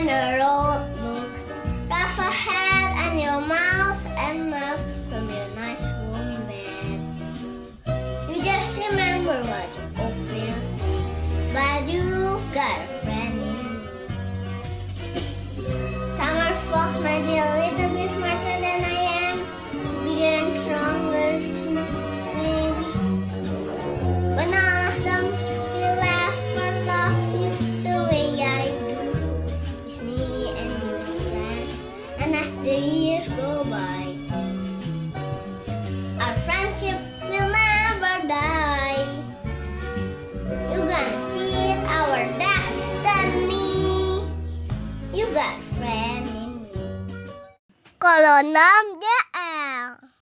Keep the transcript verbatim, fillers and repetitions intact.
and the road looks rough ahead, and your mouth and mouth from your nice warm bed. You just remember what you always say, but you've got a friend in me. Summer folks might be a little bit smarter than I am, bigger and stronger too, maybe. But none of them will laugh or love you the way I do. It's me and your friends, and as the years go by, our friendship will never die. You're gonna see it, our destiny. You got a friend in me. Kalau enam J